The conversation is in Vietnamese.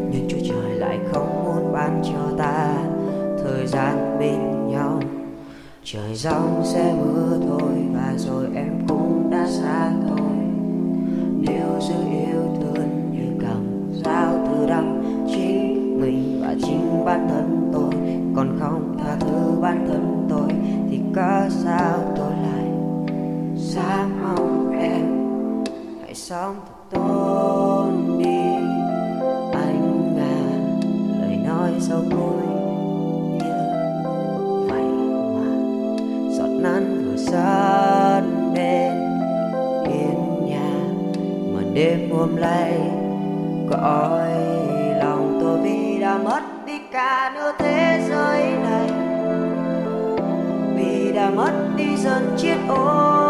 nhưng Chúa Trời lại không muốn ban cho ta thời gian bên nhau. Trời giông sẽ mưa thôi và rồi em cũng đã xa thôi. Nếu giữ yêu thương như cầm dao tự đâm chính mình và chính bản thân tôi, còn không tha thứ bản thân tôi thì có sao tôi lại dám mong em hãy sống thật tốt đi anh à. Lời nói sâu côi như vậy mà giọt nắng vừa rớt bên hiên nhà, mà đêm hôm nay cõi lòng tôi vì đã mất đi cả nửa thế giới này, vì đã mất đi dần chiếc ô